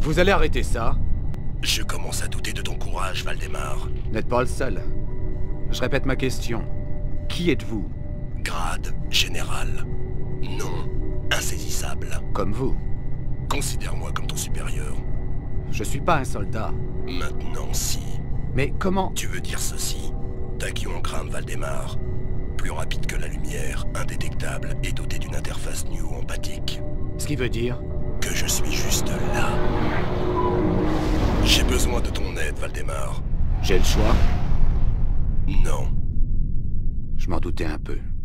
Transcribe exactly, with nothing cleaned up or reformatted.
Vous allez arrêter ça? Je commence à douter de ton courage, Valdemar. N'êtes pas le seul. Je répète ma question. Qui êtes-vous? Grade général. Nom insaisissable. Comme vous. Considère-moi comme ton supérieur. Je suis pas un soldat. Maintenant, si. Mais comment... Tu veux dire ceci? Tachyon Crame Valdemar. Plus rapide que la lumière, indétectable et doté d'une interface New empathique. Ce qui veut dire... Que je suis juste là. J'ai besoin de ton aide, Valdemar. J'ai le choix? Non. Je m'en doutais un peu.